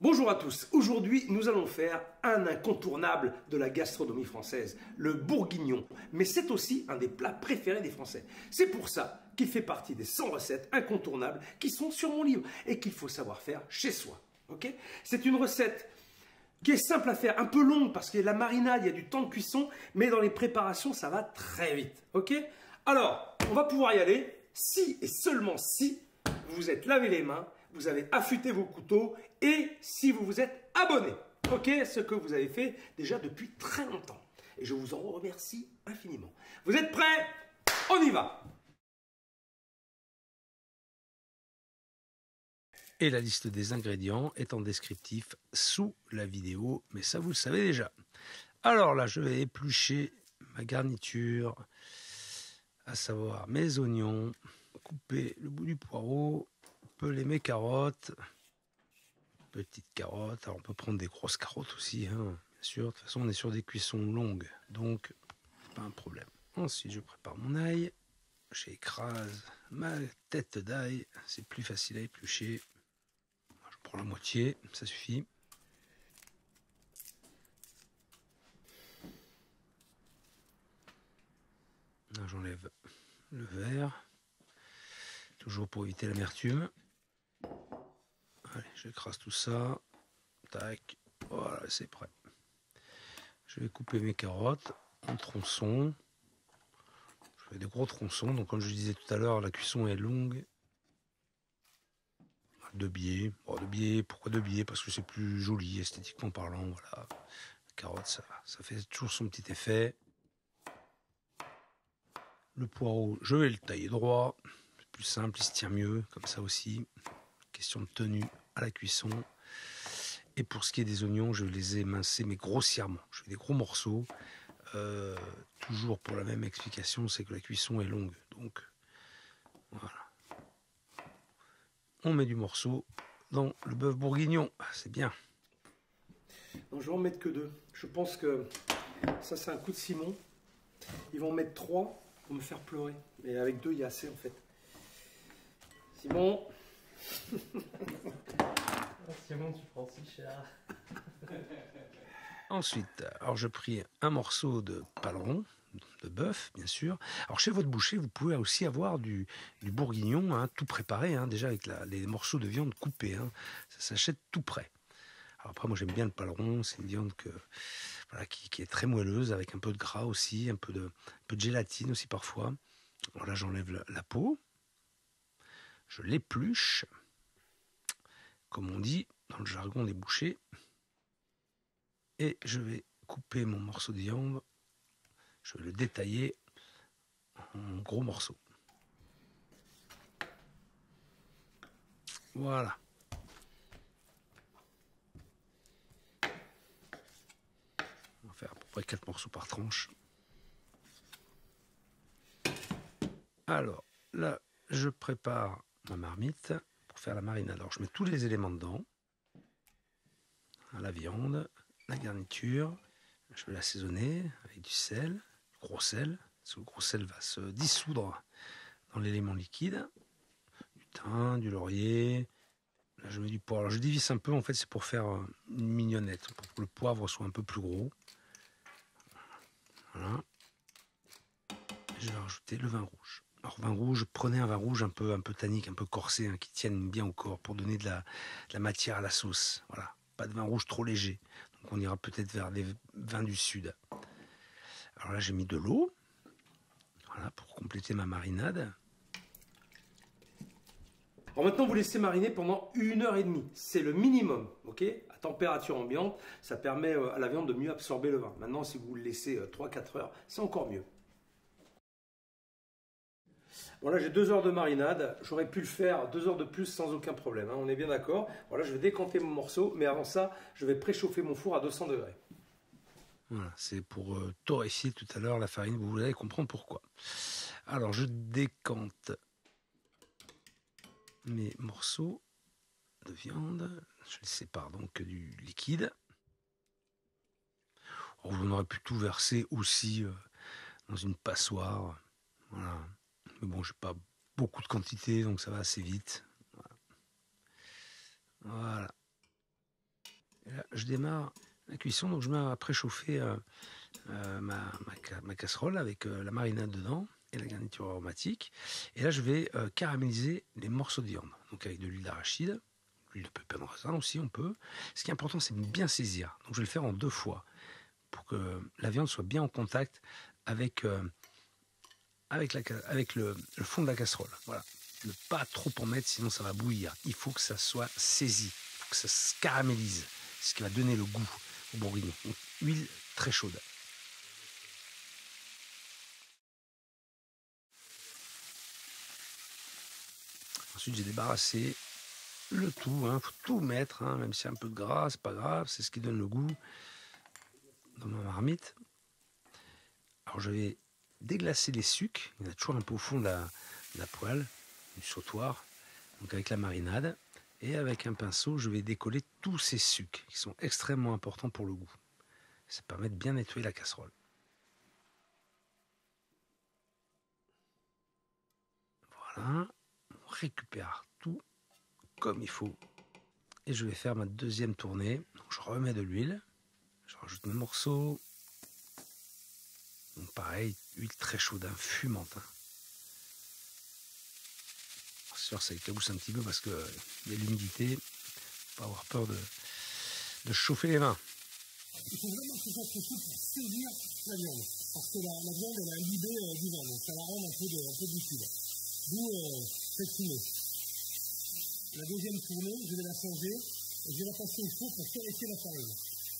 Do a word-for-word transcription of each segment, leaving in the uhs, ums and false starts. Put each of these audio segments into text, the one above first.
Bonjour à tous, aujourd'hui nous allons faire un incontournable de la gastronomie française, le bourguignon. Mais c'est aussi un des plats préférés des Français. C'est pour ça qu'il fait partie des cent recettes incontournables qui sont sur mon livre et qu'il faut savoir faire chez soi. Okay, c'est une recette qui est simple à faire, un peu longue parce qu'il y a de la marinade, il y a du temps de cuisson, mais dans les préparations ça va très vite. Okay, alors, on va pouvoir y aller si et seulement si vous vous êtes lavé les mains, vous avez affûté vos couteaux et si vous vous êtes abonné. Ok, ce que vous avez fait déjà depuis très longtemps. Et je vous en remercie infiniment. Vous êtes prêts? On y va! Et la liste des ingrédients est en descriptif sous la vidéo, mais ça vous le savez déjà. Alors là, je vais éplucher ma garniture, à savoir mes oignons, couper le bout du poireau, peler mes carottes, petites carottes, alors on peut prendre des grosses carottes aussi, hein, bien sûr, de toute façon on est sur des cuissons longues, donc c'est pas un problème. Ensuite je prépare mon ail, j'écrase ma tête d'ail, c'est plus facile à éplucher, je prends la moitié, ça suffit. J'enlève le verre, toujours pour éviter l'amertume. Allez, j'écrase tout ça. Tac. Voilà, c'est prêt. Je vais couper mes carottes en tronçons. Je fais des gros tronçons. Donc, comme je disais tout à l'heure, la cuisson est longue. Deux biais. Bon, deux biais. Pourquoi deux biais? Parce que c'est plus joli, esthétiquement parlant. Voilà. La carotte, ça, ça fait toujours son petit effet. Le poireau, je vais le tailler droit. C'est plus simple, il se tient mieux. Comme ça aussi. Question de tenue à la cuisson. Et pour ce qui est des oignons, je les ai émincés, mais grossièrement. Je fais des gros morceaux. Euh, toujours pour la même explication, c'est que la cuisson est longue. Donc, voilà. On met du morceau dans le bœuf bourguignon. C'est bien. Non, je vais en mettre que deux. Je pense que ça, c'est un coup de Simon. Ils vont en mettre trois pour me faire pleurer. Mais avec deux, il y a assez, en fait. Simon. Simon, tu prends si cher. Ensuite, alors je pris un morceau de paleron, de bœuf, bien sûr. Alors chez votre boucher, vous pouvez aussi avoir du, du bourguignon, hein, tout préparé, hein, déjà avec la, les morceaux de viande coupés. Hein, ça s'achète tout prêt. Alors après, moi j'aime bien le paleron, c'est une viande que, voilà, qui, qui est très moelleuse, avec un peu de gras aussi, un peu de, un peu de gélatine aussi parfois. Alors là, j'enlève la, la peau, je l'épluche, comme on dit dans le jargon des bouchers. Et je vais couper mon morceau de viande, je vais le détailler en gros morceaux. Voilà. On va faire à peu près quatre morceaux par tranche. Alors, là, je prépare ma marmite pour faire la marinade. Alors, je mets tous les éléments dedans. La viande, la garniture, je vais l'assaisonner avec du sel, du gros sel, parce que le gros sel va se dissoudre dans l'élément liquide, du thym, du laurier, là je mets du poivre. Alors je divise un peu, en fait c'est pour faire une mignonnette, pour que le poivre soit un peu plus gros. Voilà. Et je vais rajouter le vin rouge. Alors vin rouge, prenez un vin rouge un peu, un peu tannique, un peu corsé, hein, qui tienne bien au corps pour donner de la, de la matière à la sauce. Voilà. Pas de vin rouge trop léger. Donc on ira peut-être vers les vins du sud. Alors là j'ai mis de l'eau. Voilà, pour compléter ma marinade. Alors maintenant vous laissez mariner pendant une heure et demie. C'est le minimum, ok? À température ambiante, ça permet à la viande de mieux absorber le vin. Maintenant si vous le laissez trois à quatre heures, c'est encore mieux. Bon là j'ai deux heures de marinade, j'aurais pu le faire deux heures de plus sans aucun problème, hein, on est bien d'accord. Voilà, je vais décanter mon morceau, mais avant ça, je vais préchauffer mon four à deux cents degrés. Voilà, c'est pour euh, torréfier tout à l'heure la farine, vous allez comprendre pourquoi. Alors je décante mes morceaux de viande, je les sépare donc du liquide. Alors, on aurait pu tout verser aussi euh, dans une passoire, voilà. Mais bon, j'ai pas beaucoup de quantité, donc ça va assez vite. Voilà. Voilà. je démarre la cuisson. Donc je mets à préchauffer euh, euh, ma, ma, ma casserole avec euh, la marinade dedans et la garniture aromatique. Et là, je vais euh, caraméliser les morceaux de viande. Donc avec de l'huile d'arachide, l'huile de pépin de raisin aussi, on peut. Ce qui est important, c'est de bien saisir. Donc je vais le faire en deux fois pour que la viande soit bien en contact avec, euh, avec, la, avec le, le fond de la casserole. Voilà. Ne pas trop en mettre, sinon ça va bouillir. Il faut que ça soit saisi, il faut que ça se caramélise. C'est ce qui va donner le goût au bourguignon. Donc, huile très chaude. Ensuite, j'ai débarrassé le tout. Il hein. faut tout mettre, hein, même s'il y a un peu de gras, c'est pas grave. C'est ce qui donne le goût dans ma marmite. Alors, je vais déglacer les sucs. Il y en a toujours un peu au fond de la, de la poêle, du sautoir. Donc, avec la marinade. Et avec un pinceau, je vais décoller tous ces sucs qui sont extrêmement importants pour le goût. Ça permet de bien nettoyer la casserole. Voilà. On récupère tout comme il faut. Et je vais faire ma deuxième tournée. Donc je remets de l'huile. Je rajoute mes morceaux. Donc pareil, huile très chaude, hein, fumante. Hein. C'est sûr, ça éclabousse un petit peu parce qu'il y a l'humidité. Pas avoir peur de, de chauffer les mains. Il faut vraiment que ça se pour saisir la viande. Parce que la, la viande, elle a imbibé euh, du vin. Donc ça la rend un peu, de, un peu liquide. D'où euh, cette tournée. La deuxième tournée, je vais la changer. Et je vais la passer au four pour torréfier la farine.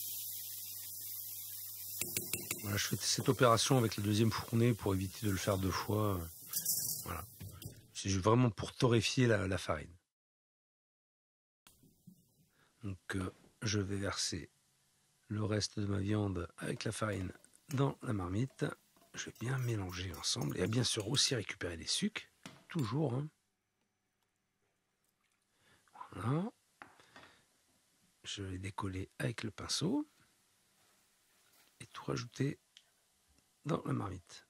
Voilà, je fais cette opération avec la deuxième fournée pour éviter de le faire deux fois. Voilà. C'est vraiment pour torréfier la, la farine. Donc euh, je vais verser le reste de ma viande avec la farine dans la marmite. Je vais bien mélanger ensemble et bien sûr aussi récupérer les sucs, toujours. Hein. Voilà. Je vais décoller avec le pinceau et tout rajouter dans la marmite.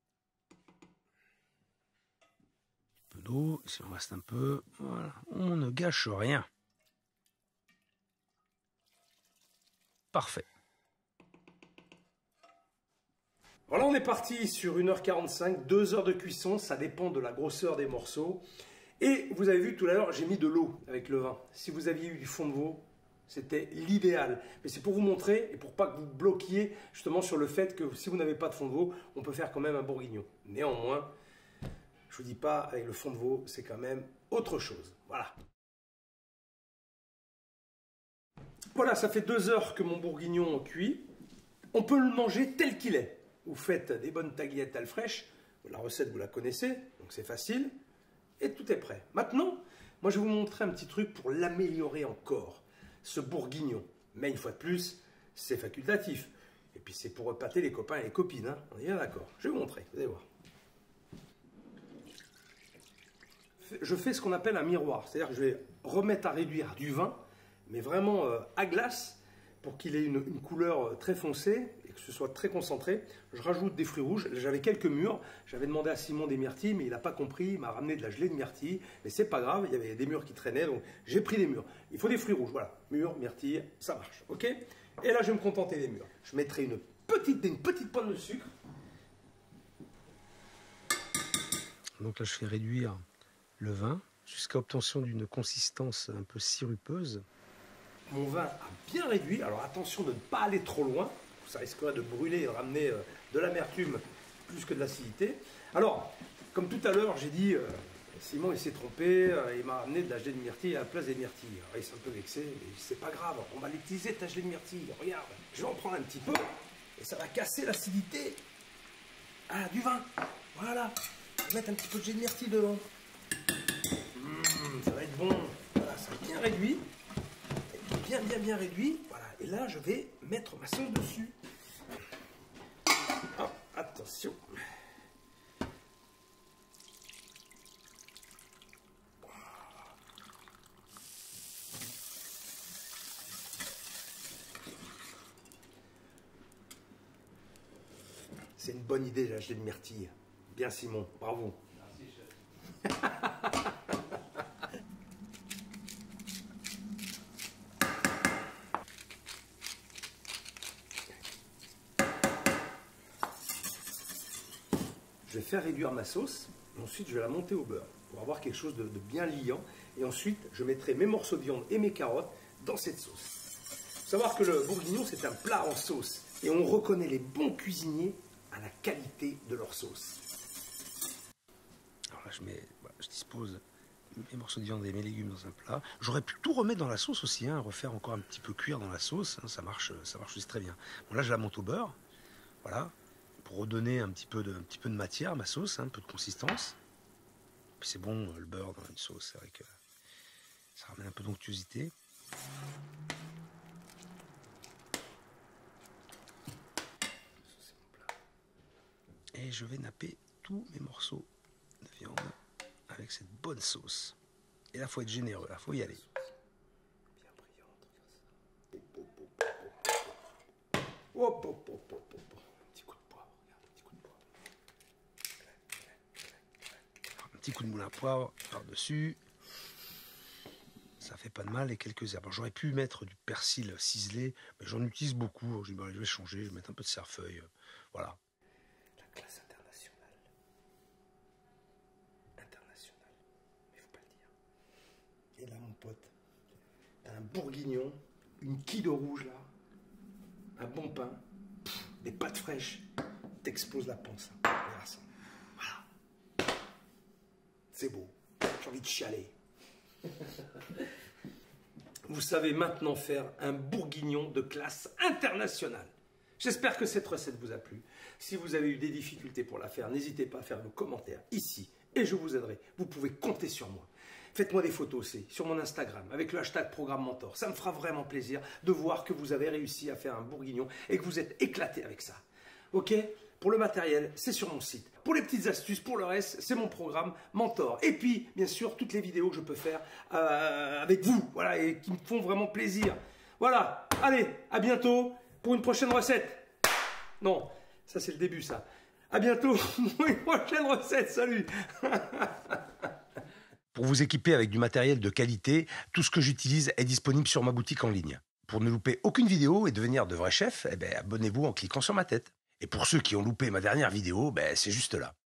Un peu d'eau, si on reste un peu, voilà, on ne gâche rien. Parfait. Voilà, on est parti sur une heure quarante-cinq, deux heures de cuisson, ça dépend de la grosseur des morceaux. Et vous avez vu tout à l'heure, j'ai mis de l'eau avec le vin. Si vous aviez eu du fond de veau, c'était l'idéal. Mais c'est pour vous montrer et pour pas que vous bloquiez justement sur le fait que si vous n'avez pas de fond de veau, on peut faire quand même un bourguignon. Néanmoins, je vous dis pas, avec le fond de veau, c'est quand même autre chose. Voilà. Voilà, ça fait deux heures que mon bourguignon cuit. On peut le manger tel qu'il est. Vous faites des bonnes tagliatelles fraîches. La recette, vous la connaissez, donc c'est facile. Et tout est prêt. Maintenant, moi, je vais vous montrer un petit truc pour l'améliorer encore. Ce bourguignon. Mais une fois de plus, c'est facultatif. Et puis, c'est pour épater les copains et les copines. Hein. On est bien d'accord. Je vais vous montrer, vous allez voir. Je fais ce qu'on appelle un miroir. C'est-à-dire que je vais remettre à réduire du vin, mais vraiment euh, à glace, pour qu'il ait une, une couleur très foncée et que ce soit très concentré. Je rajoute des fruits rouges. J'avais quelques mûres. J'avais demandé à Simon des myrtilles, mais il n'a pas compris. Il m'a ramené de la gelée de myrtilles. Mais c'est pas grave, il y avait des mûres qui traînaient, donc j'ai pris des mûres. Il faut des fruits rouges, voilà. Mûres, myrtilles, ça marche, ok? Et là, je vais me contenter des mûres. Je mettrai une petite, une petite pointe de sucre. Donc là, je fais réduire le vin jusqu'à obtention d'une consistance un peu sirupeuse. Mon vin a bien réduit, alors attention de ne pas aller trop loin, ça risquerait de brûler et de ramener euh, de l'amertume plus que de l'acidité. Alors, comme tout à l'heure, j'ai dit, euh, Simon il s'est trompé, euh, il m'a ramené de la gelée de myrtille à la place des myrtilles. Alors, il s'est un peu vexé, mais c'est pas grave, on va l'utiliser ta gelée de myrtille, regarde, je vais en prendre un petit peu, et ça va casser l'acidité ah, du vin. Voilà, je vais mettre un petit peu de gelée de myrtille devant. Mmh, ça va être bon, voilà, ça a bien réduit. Bien, bien, bien réduit. Voilà. Et là, je vais mettre ma sauce dessus. Oh, attention. C'est une bonne idée, la gelée de myrtille. Bien, Simon. Bravo. Merci, chef. vais faire réduire ma sauce. Et ensuite, je vais la monter au beurre pour avoir quelque chose de, de bien liant. Et ensuite, je mettrai mes morceaux de viande et mes carottes dans cette sauce. Il faut savoir que le bourguignon, c'est un plat en sauce. Et on reconnaît les bons cuisiniers à la qualité de leur sauce. Alors là, je, mets, voilà, je dispose mes morceaux de viande et mes légumes dans un plat. J'aurais pu tout remettre dans la sauce aussi, hein, refaire encore un petit peu cuire dans la sauce. Hein, ça marche, ça marche aussi très bien. Bon, là, je la monte au beurre. Voilà. Pour redonner un petit peu de, un petit peu de matière à ma sauce, hein, un peu de consistance. Puis c'est bon, le beurre dans une sauce, c'est vrai que ça ramène un peu d'onctuosité. Et je vais napper tous mes morceaux de viande avec cette bonne sauce. Et là, il faut être généreux, là, il faut y aller. Bien brillante, hop, hop, hop, hop, hop. Un petit coup de poivre, regarde, un petit coup de poivre. Un petit coup de moulin à poivre par-dessus. Ça fait pas de mal et quelques herbes. J'aurais pu mettre du persil ciselé, mais j'en utilise beaucoup. Je vais changer, je vais mettre un peu de cerfeuil. Voilà. La classe internationale. Internationale. Mais faut pas le dire. Et là, mon pote, t'as un bourguignon, une quille de rouge là, un bon pain, pff, des pâtes fraîches, t'exploses la panse. Hein. Regarde ça. Voilà. C'est beau. J'ai envie de chialer. Vous savez maintenant faire un bourguignon de classe internationale. J'espère que cette recette vous a plu. Si vous avez eu des difficultés pour la faire, n'hésitez pas à faire vos commentaires ici et je vous aiderai. Vous pouvez compter sur moi. Faites-moi des photos aussi sur mon Instagram avec le hashtag Programme Mentor. Ça me fera vraiment plaisir de voir que vous avez réussi à faire un bourguignon et que vous êtes éclaté avec ça. Ok ? Pour le matériel, c'est sur mon site. Pour les petites astuces, pour le reste, c'est mon programme Mentor. Et puis, bien sûr, toutes les vidéos que je peux faire euh, avec vous, voilà, et qui me font vraiment plaisir. Voilà, allez, à bientôt pour une prochaine recette. Non, ça c'est le début, ça. À bientôt pour une prochaine recette, salut. Pour vous équiper avec du matériel de qualité, tout ce que j'utilise est disponible sur ma boutique en ligne. Pour ne louper aucune vidéo et devenir de vrai chef, eh ben, abonnez-vous en cliquant sur ma tête. Et pour ceux qui ont loupé ma dernière vidéo, ben, c'est juste là.